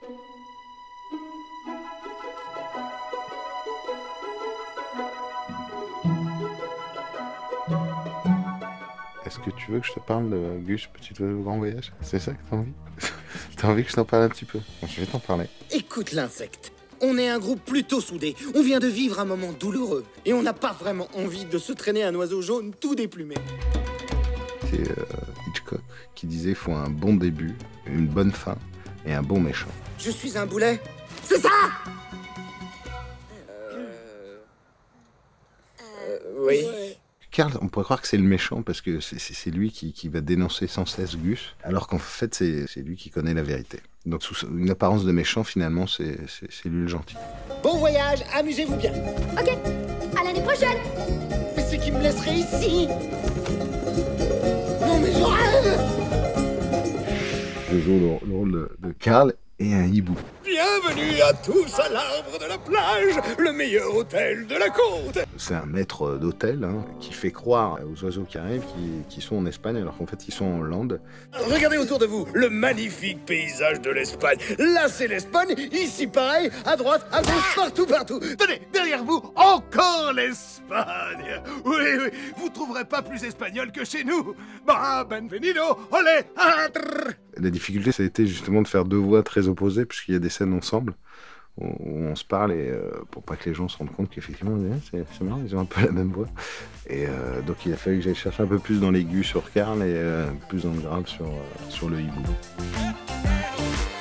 Est-ce que tu veux que je te parle de Gus, Petit Oiseau Grand Voyage? C'est ça que t'as envie? T'as envie que je t'en parle un petit peu? Bon, je vais t'en parler. Écoute l'insecte. On est un groupe plutôt soudé. On vient de vivre un moment douloureux. Et on n'a pas vraiment envie de se traîner un oiseau jaune tout déplumé. C'est Hitchcock qui disait qu'il faut un bon début, une bonne fin et un bon méchant. Je suis un boulet. C'est ça? Oui. Carl, on pourrait croire que c'est le méchant parce que c'est lui qui va dénoncer sans cesse Gus, alors qu'en fait c'est lui qui connaît la vérité. Donc sous une apparence de méchant, finalement, c'est lui le gentil. Bon voyage, amusez-vous bien. Ok, à l'année prochaine. Mais c'est qui me laisserait ici? Non mais je rêve. Je joue le rôle de Carl et un hibou. Bienvenue à tous à l'Arbre de la Plage, le meilleur hôtel de la côte. C'est un maître d'hôtel qui fait croire aux oiseaux qui arrivent qu'ils sont en Espagne alors qu'en fait ils sont en Hollande. Regardez autour de vous, le magnifique paysage de l'Espagne. Là c'est l'Espagne, ici pareil, à droite, à gauche, partout. Tenez, derrière vous, encore l'Espagne. Oui, vous trouverez pas plus espagnol que chez nous. Bah, benvenido, olé, adrr. La difficulté, ça a été justement de faire deux voix très opposées, puisqu'il y a des scènes ensemble, où on se parle, et pour pas que les gens se rendent compte qu'effectivement, c'est marrant, ils ont un peu la même voix. Et donc il a fallu que j'aille chercher un peu plus dans l'aigu sur Carl, et plus dans le grave sur le hibou.